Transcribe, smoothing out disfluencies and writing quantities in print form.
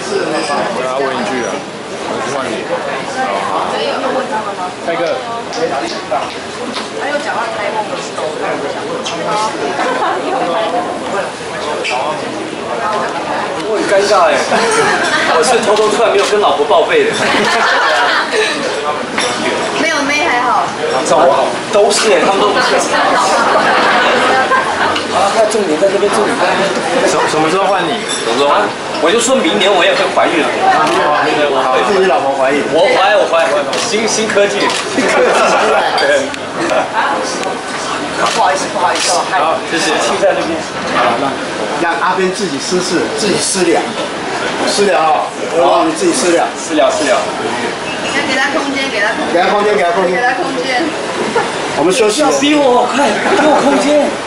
我要问一句啊，我是换你。蔡哥。 他又讲到开梦的时候， 我很尴尬哎，我是偷偷突然没有跟老婆报备的。 没有妹还好， 都是哎，他们都不是。啊，那重点在这边，重点在这边。 什么时候换你？ 什么时候换？我就说明年我也会怀孕了。 好，是你老婆怀孕。 我怀，新科技。对。 不好意思， 好，谢谢。 气在那边。 好，让阿边自己私事，自己私了，私了啊！我让你自己私了。 私了。 要给他空间，给他空间。 给他空间。 我们休息。 比我快，给我空间。